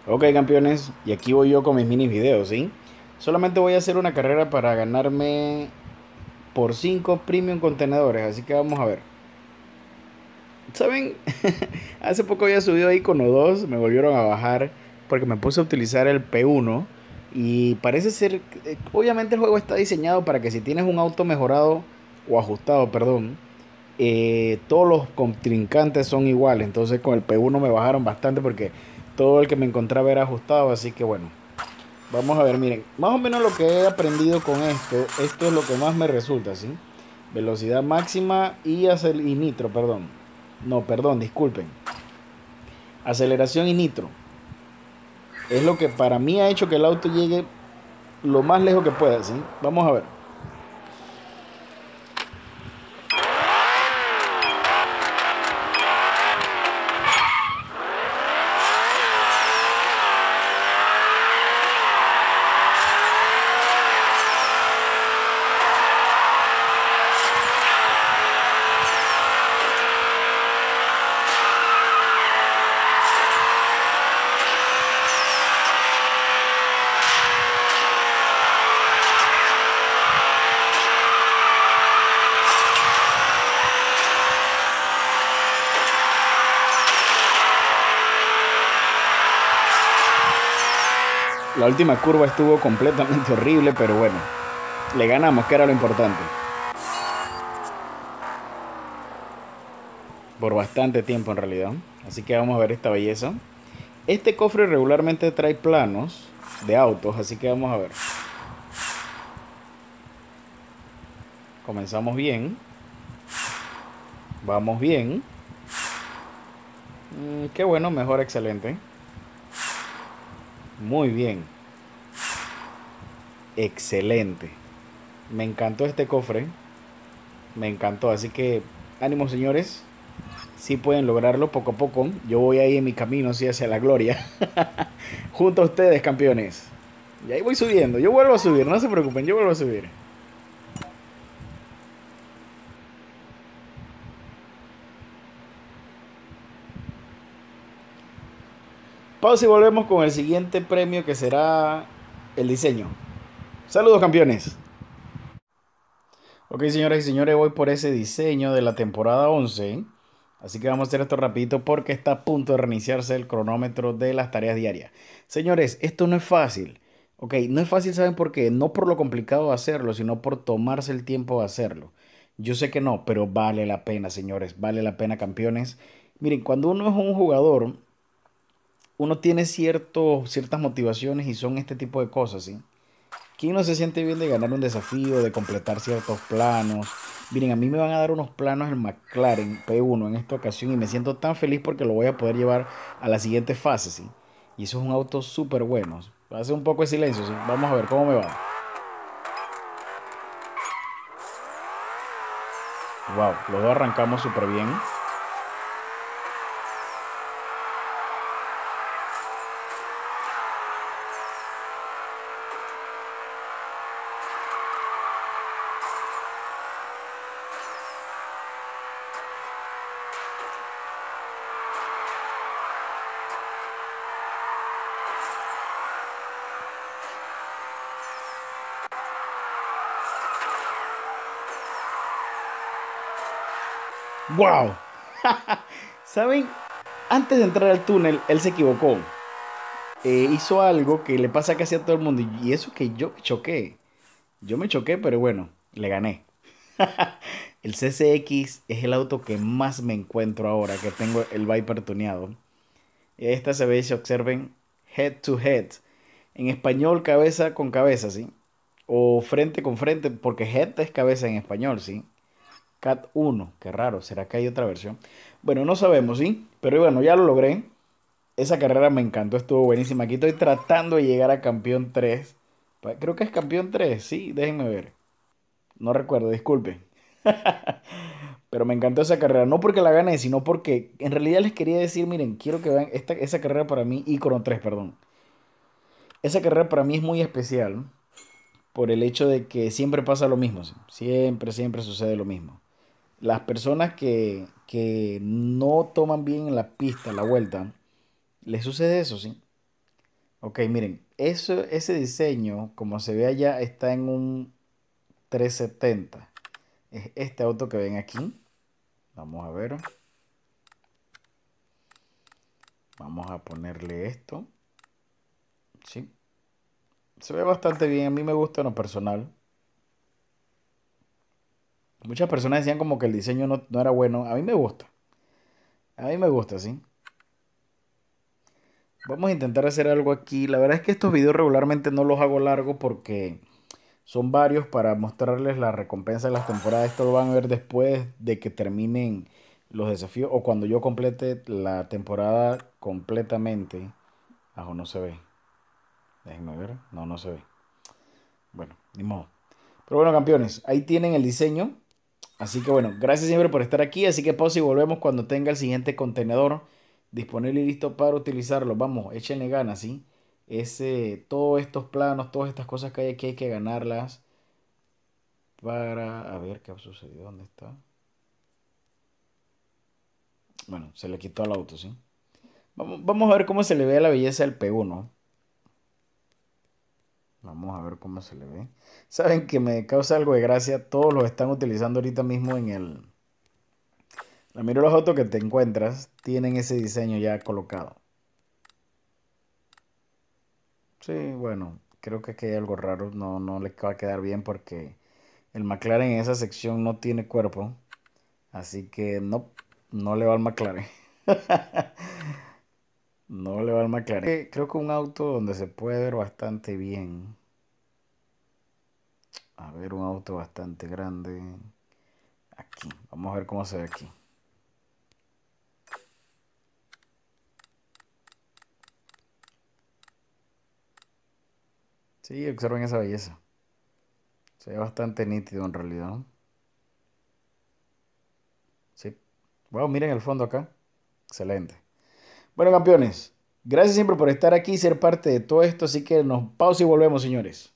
Ok, campeones, y aquí voy yo con mis mini videos, ¿sí? Solamente voy a hacer una carrera para ganarme por 5 premium contenedores, así que vamos a ver. ¿Saben? Hace poco había subido ahí con O2, me volvieron a bajar porque me puse a utilizar el P1 y parece ser, obviamente el juego está diseñado para que si tienes un auto mejorado o ajustado, perdón, todos los contrincantes son iguales. Entonces con el P1 me bajaron bastante porque todo el que me encontraba era ajustado. Así que bueno, vamos a ver, miren, más o menos lo que he aprendido con esto es lo que más me resulta, ¿sí? Velocidad máxima y nitro, perdón. No, perdón, disculpen. Aceleración y nitro. Es lo que para mí ha hecho que el auto llegue lo más lejos que pueda, ¿sí? Vamos a ver. La última curva estuvo completamente horrible, pero bueno, le ganamos, que era lo importante. Por bastante tiempo en realidad. Así que vamos a ver esta belleza. Este cofre regularmente trae planos de autos, así que vamos a ver. Comenzamos bien. Vamos bien. Qué bueno, mejor, excelente. Muy bien. Excelente. Me encantó este cofre. Me encantó. Así que ánimo, señores. Sí pueden lograrlo poco a poco. Yo voy ahí en mi camino, sí, hacia la gloria. Junto a ustedes, campeones. Y ahí voy subiendo. Yo vuelvo a subir, no se preocupen, yo vuelvo a subir. Pausa y volvemos con el siguiente premio que será el diseño. Saludos, campeones. Ok, señoras y señores, voy por ese diseño de la temporada 11. Así que vamos a hacer esto rapidito porque está a punto de reiniciarse el cronómetro de las tareas diarias. Señores, esto no es fácil. Ok, no es fácil, ¿saben por qué? No por lo complicado de hacerlo, sino por tomarse el tiempo de hacerlo. Yo sé que no, pero vale la pena, señores. Vale la pena, campeones. Miren, cuando uno es un jugador, uno tiene ciertas motivaciones y son este tipo de cosas, ¿sí? ¿Quién no se siente bien de ganar un desafío, de completar ciertos planos? Miren, a mí me van a dar unos planos en McLaren P1 en esta ocasión y me siento tan feliz porque lo voy a poder llevar a la siguiente fase, ¿sí? Y eso es un auto súper bueno. Hace un poco de silencio, ¿sí? Vamos a ver cómo me va. Wow, los dos arrancamos súper bien. ¡Wow! ¿Saben? Antes de entrar al túnel, él se equivocó. Hizo algo que le pasa casi a todo el mundo. Y eso que yo me choqué. Yo me choqué, pero bueno, le gané. El CCX es el auto que más me encuentro ahora, que tengo el Viper tuneado. Esta se ve, si observen, head to head. En español, cabeza con cabeza, ¿sí? O frente con frente, porque head es cabeza en español, ¿sí? Cat 1, qué raro, ¿será que hay otra versión? Bueno, no sabemos, ¿sí? Pero bueno, ya lo logré. Esa carrera me encantó, estuvo buenísima. Aquí estoy tratando de llegar a campeón 3. Creo que es campeón 3, sí, déjenme ver. No recuerdo, disculpe. Pero me encantó esa carrera, no porque la gané, sino porque en realidad les quería decir, miren, quiero que vean esa carrera para mí, Icono 3, perdón. Esa carrera para mí es muy especial por el hecho de que siempre pasa lo mismo, ¿sí? Siempre sucede lo mismo. Las personas que no toman bien la pista, la vuelta, les sucede eso, ¿sí? Ok, miren, ese diseño, como se ve allá, está en un 370. Es este auto que ven aquí. Vamos a ver. Vamos a ponerle esto. Sí. Se ve bastante bien. A mí me gusta en lo personal. Muchas personas decían como que el diseño no era bueno. A mí me gusta. A mí me gusta, sí. Vamos a intentar hacer algo aquí. La verdad es que estos videos regularmente no los hago largos porque son varios para mostrarles la recompensa de las temporadas. Esto lo van a ver después de que terminen los desafíos o cuando yo complete la temporada completamente. Ajo, no se ve. Déjenme ver. No, no se ve. Bueno, ni modo. Pero bueno, campeones, ahí tienen el diseño. Así que bueno, gracias siempre por estar aquí. Así que pausa y volvemos cuando tenga el siguiente contenedor disponible y listo para utilizarlo. Vamos, échenle ganas, ¿sí? Todos estos planos, todas estas cosas que hay aquí hay que ganarlas para... A ver qué ha sucedido, ¿dónde está? Bueno, se le quitó al auto, ¿sí? Vamos a ver cómo se le ve la belleza del P1. Vamos a ver cómo se le ve. Saben que me causa algo de gracia. Todos los están utilizando ahorita mismo en el... La mayoría de los autos que te encuentras tienen ese diseño ya colocado. Sí, bueno, creo que aquí hay algo raro. No, no le va a quedar bien porque el McLaren en esa sección no tiene cuerpo. Así que no, no le va al McLaren. No le va al McLaren. Creo que un auto donde se puede ver bastante bien. A ver, un auto bastante grande. Aquí, vamos a ver cómo se ve aquí. Sí, observen esa belleza. Se ve bastante nítido en realidad. Sí. Wow, miren el fondo acá. Excelente. Bueno, campeones, gracias siempre por estar aquí y ser parte de todo esto. Así que nos pausa y volvemos, señores.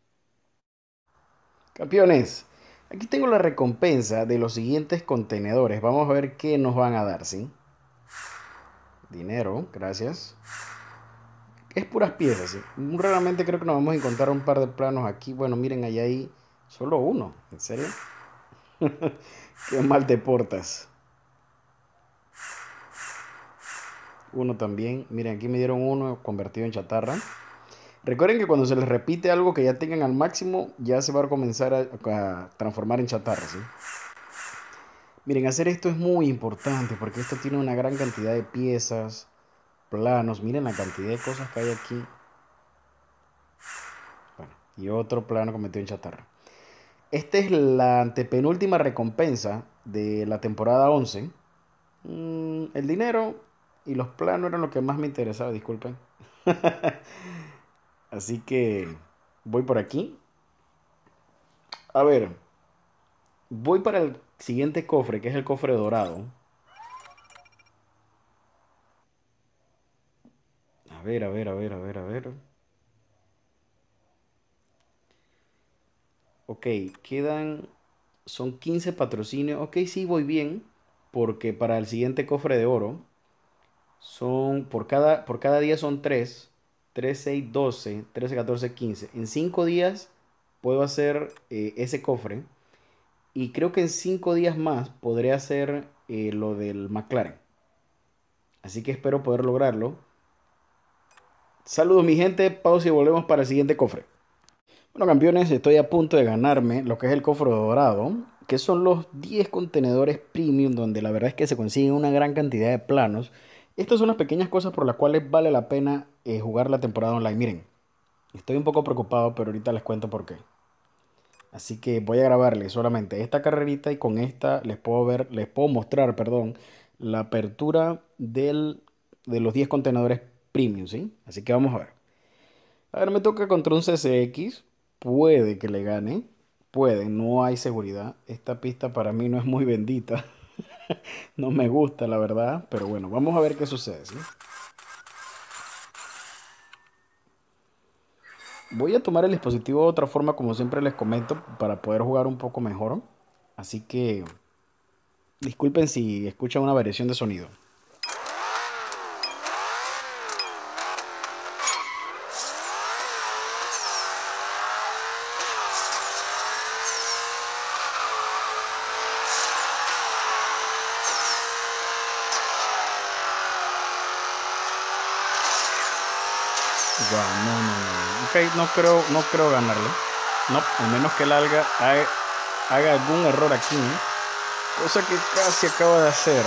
Campeones, aquí tengo la recompensa de los siguientes contenedores. Vamos a ver qué nos van a dar, ¿sí? Dinero, gracias. Es puras piezas, ¿sí? Raramente creo que nos vamos a encontrar un par de planos aquí. Bueno, miren, allá hay solo uno. ¿En serio? Qué mal te portas. Uno también. Miren, aquí me dieron uno convertido en chatarra. Recuerden que cuando se les repite algo que ya tengan al máximo, ya se va a comenzar a transformar en chatarra, ¿sí? Miren, hacer esto es muy importante porque esto tiene una gran cantidad de piezas, planos. Miren la cantidad de cosas que hay aquí. Bueno, y otro plano convertido en chatarra. Esta es la antepenúltima recompensa de la temporada 11. El dinero y los planos eran lo que más me interesaba, disculpen. Así que voy por aquí. A ver, voy para el siguiente cofre, que es el cofre dorado. A ver, a ver, a ver, a ver, a ver. Ok, quedan... Son 15 patrocinios. Ok, sí, voy bien. Porque para el siguiente cofre de oro son... Por cada día son 3. 3, 6, 12, 13, 14, 15. En 5 días puedo hacer ese cofre. Y creo que en 5 días más podré hacer lo del McLaren. Así que espero poder lograrlo. Saludos mi gente, pausa y volvemos para el siguiente cofre. Bueno campeones, estoy a punto de ganarme lo que es el cofre dorado, que son los 10 contenedores premium donde la verdad es que se consiguen una gran cantidad de planos. Estas son las pequeñas cosas por las cuales vale la pena jugar la temporada online. Miren, estoy un poco preocupado, pero ahorita les cuento por qué. Así que voy a grabarles solamente esta carrerita y con esta les puedo mostrar, perdón, la apertura de los 10 contenedores premium, ¿sí? Así que vamos a ver. A ver, me toca contra un CCX. Puede que le gane. Puede, no hay seguridad. Esta pista para mí no es muy bendita. No me gusta, la verdad. Pero bueno, vamos a ver qué sucede, ¿sí? Voy a tomar el dispositivo de otra forma, como siempre les comento, para poder jugar un poco mejor. Así que disculpen si escuchan una variación de sonido. Wow, no, no, no. Ok, no creo ganarle. No, al menos que él haga algún error aquí, ¿eh? Cosa que casi acaba de hacer.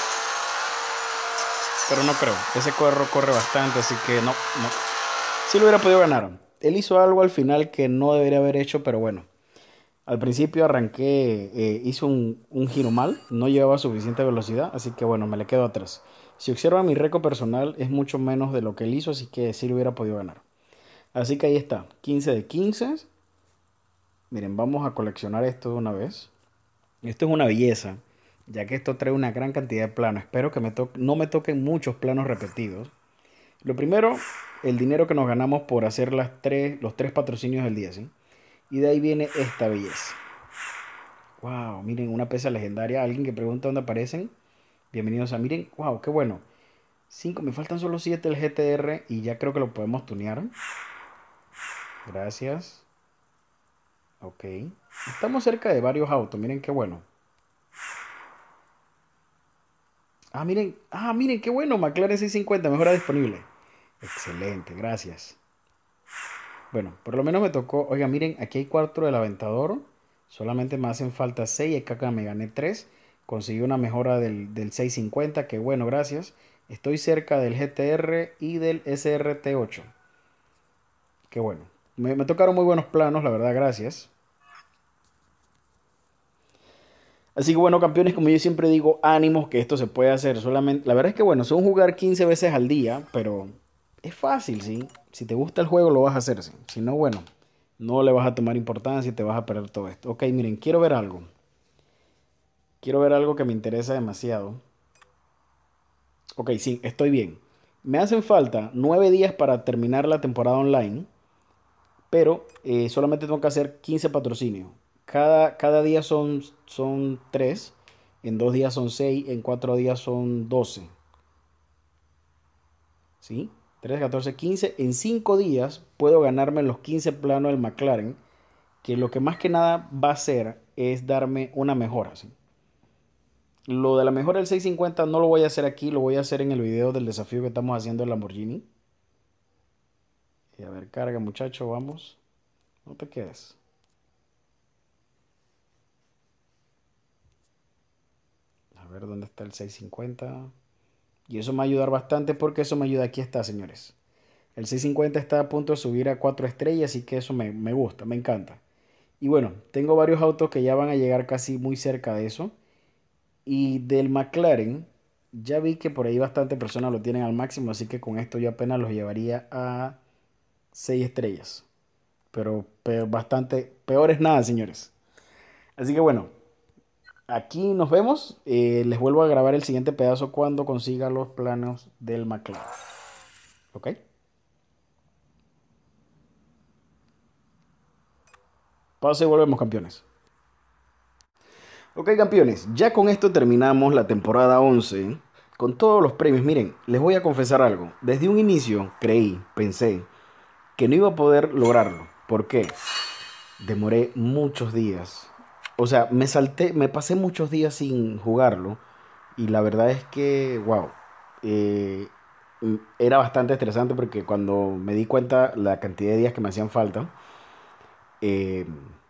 Pero no creo. Ese corro corre bastante, así que no, no. Sí lo hubiera podido ganar. Él hizo algo al final que no debería haber hecho, pero bueno. Al principio arranqué, hizo un giro mal, no llevaba suficiente velocidad, así que bueno, me le quedo atrás. Si observan mi récord personal es mucho menos de lo que él hizo, así que sí lo hubiera podido ganar. Así que ahí está, 15 de 15. Miren, vamos a coleccionar esto de una vez. Esto es una belleza, ya que esto trae una gran cantidad de planos. Espero que no me toquen muchos planos repetidos. Lo primero, el dinero que nos ganamos por hacer los tres patrocinios del día, ¿sí? Y de ahí viene esta belleza. Wow, miren, una pieza legendaria. Alguien que pregunta dónde aparecen. Bienvenidos a, miren, wow, qué bueno. 5, me faltan solo 7 el GTR y ya creo que lo podemos tunear. Gracias. Ok. Estamos cerca de varios autos, miren qué bueno. Miren qué bueno, McLaren 650, mejora disponible. Excelente, gracias. Bueno, por lo menos me tocó, oiga, miren, aquí hay 4 del Aventador. Solamente me hacen falta 6, acá me gané 3. Conseguí una mejora del 650, que bueno, gracias. Estoy cerca del GTR y del SRT8. Qué bueno. Me tocaron muy buenos planos, la verdad, gracias. Así que bueno, campeones, como yo siempre digo, ánimos que esto se puede hacer. Solamente, la verdad es que bueno, son jugar 15 veces al día, pero es fácil, ¿sí? Si te gusta el juego, lo vas a hacer, ¿sí? Si no, bueno, no le vas a tomar importancia y te vas a perder todo esto. Ok, miren, quiero ver algo. Quiero ver algo que me interesa demasiado. Ok, sí, estoy bien. Me hacen falta 9 días para terminar la temporada online, pero solamente tengo que hacer 15 patrocinios. Cada día son 3, en 2 días son 6, en 4 días son 12. ¿Sí? 3, 14, 15. En 5 días puedo ganarme los 15 planos del McLaren, que lo que más que nada va a hacer es darme una mejora, ¿sí? Lo de la mejora del 650 no lo voy a hacer aquí, lo voy a hacer en el video del desafío que estamos haciendo el Lamborghini. Y a ver, carga muchacho, vamos. No te quedes. A ver dónde está el 650. Y eso me va a ayudar bastante porque eso me ayuda. Aquí está, señores. El 650 está a punto de subir a 4 estrellas, así que eso me gusta, me encanta. Y bueno, tengo varios autos que ya van a llegar casi muy cerca de eso. Y del McLaren, ya vi que por ahí bastante personas lo tienen al máximo, así que con esto yo apenas los llevaría a 6 estrellas. Pero bastante, peor es nada, señores. Así que bueno, aquí nos vemos. Les vuelvo a grabar el siguiente pedazo cuando consiga los planos del McLaren. ¿Ok? Pausa y volvemos, campeones. Ok, campeones, ya con esto terminamos la temporada 11 con todos los premios. Miren, les voy a confesar algo. Desde un inicio pensé que no iba a poder lograrlo. ¿Por qué? Demoré muchos días. O sea, me pasé muchos días sin jugarlo. Y la verdad es que, wow, era bastante estresante porque cuando me di cuenta la cantidad de días que me hacían falta, eh,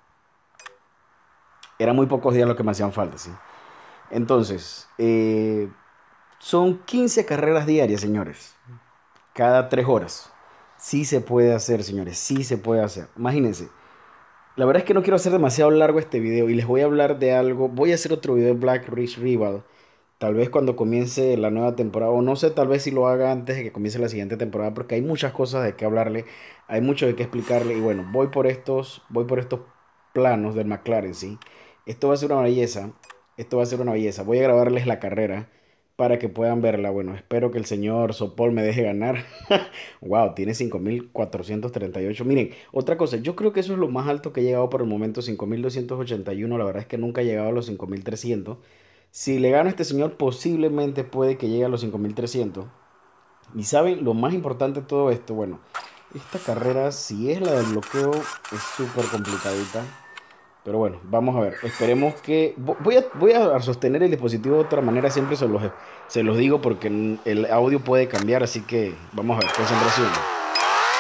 eran muy pocos días los que me hacían falta, ¿sí? Entonces, son 15 carreras diarias, señores, cada 3 horas. Sí se puede hacer, señores, sí se puede hacer. Imagínense. La verdad es que no quiero hacer demasiado largo este video y les voy a hablar de algo. Voy a hacer otro video de Black Ridge Rival. Tal vez cuando comience la nueva temporada, o no sé, tal vez si lo haga antes de que comience la siguiente temporada, porque hay muchas cosas de qué hablarle, hay mucho de qué explicarle. Y bueno, voy por estos planos del McLaren, ¿sí? Esto va a ser una belleza. Esto va a ser una belleza. Voy a grabarles la carrera para que puedan verla. Bueno, espero que el señor Sopol me deje ganar. Wow, tiene 5.438. Miren, otra cosa, yo creo que eso es lo más alto que he llegado por el momento, 5.281. La verdad es que nunca he llegado a los 5.300. Si le gano a este señor, posiblemente puede que llegue a los 5.300. Y saben, lo más importante de todo esto, bueno, esta carrera, si es la del bloqueo, es súper complicadita. Pero bueno, vamos a ver. Esperemos que... voy a sostener el dispositivo de otra manera. Siempre se los digo porque el audio puede cambiar. Así que vamos a ver. Concentración.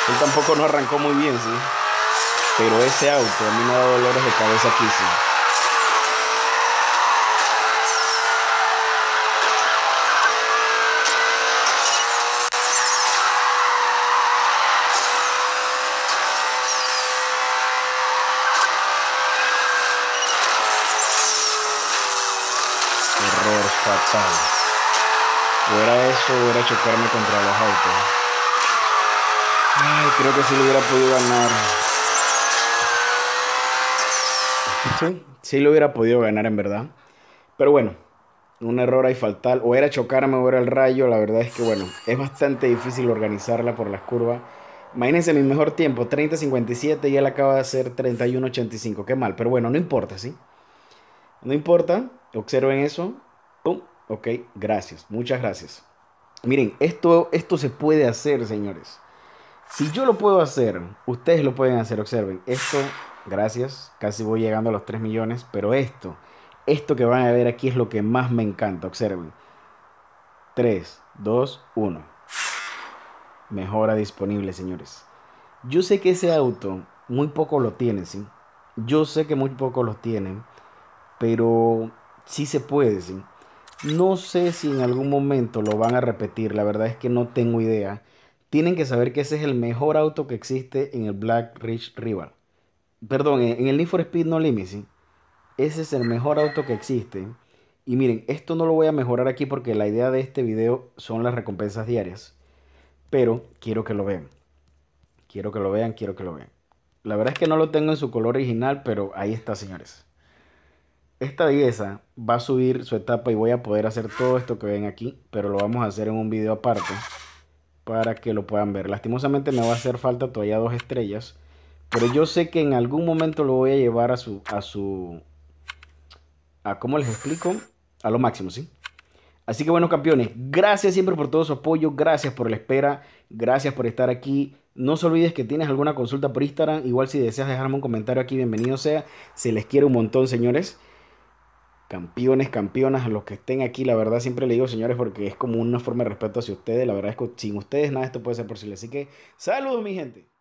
Él tampoco no arrancó muy bien, sí. Pero ese auto a mí me da dolores de cabeza aquí, sí. Error fatal. O era eso o era chocarme contra los autos. Ay, creo que sí lo hubiera podido ganar. Sí lo hubiera podido ganar en verdad. Pero bueno, un error ahí fatal. O era chocarme o era el rayo. La verdad es que bueno, es bastante difícil organizarla por las curvas. Imagínense mi mejor tiempo, 30:57 y él acaba de hacer 31:85. Qué mal, pero bueno, no importa, ¿sí? No importa, observen eso. Pum, ok, gracias, muchas gracias. Miren, esto se puede hacer, señores. Si yo lo puedo hacer, ustedes lo pueden hacer, observen. Esto, gracias, casi voy llegando a los 3 millones, pero esto que van a ver aquí es lo que más me encanta, observen. 3, 2, 1. Mejora disponible, señores. Yo sé que ese auto muy poco lo tienen, ¿sí? Yo sé que muy poco lo tienen, pero sí se puede, ¿sí? No sé si en algún momento lo van a repetir, la verdad es que no tengo idea. Tienen que saber que ese es el mejor auto que existe en el Black Ridge Rival. Perdón, en el Need for Speed No Limit, ¿sí? Ese es el mejor auto que existe. Y miren, esto no lo voy a mejorar aquí porque la idea de este video son las recompensas diarias. Pero quiero que lo vean. Quiero que lo vean, quiero que lo vean. La verdad es que no lo tengo en su color original, pero ahí está, señores. Esta belleza va a subir su etapa y voy a poder hacer todo esto que ven aquí, pero lo vamos a hacer en un video aparte para que lo puedan ver. Lastimosamente me va a hacer falta todavía 2 estrellas, pero yo sé que en algún momento lo voy a llevar ¿cómo les explico? A lo máximo, ¿sí? Así que bueno, campeones, gracias siempre por todo su apoyo, gracias por la espera, gracias por estar aquí. No se olvides que tienes alguna consulta por Instagram, igual si deseas dejarme un comentario aquí, bienvenido sea. Se les quiere un montón, señores. Campeones, campeonas, los que estén aquí, la verdad siempre le digo señores porque es como una forma de respeto hacia ustedes. La verdad es que sin ustedes nada de esto puede ser posible. Así que saludos mi gente.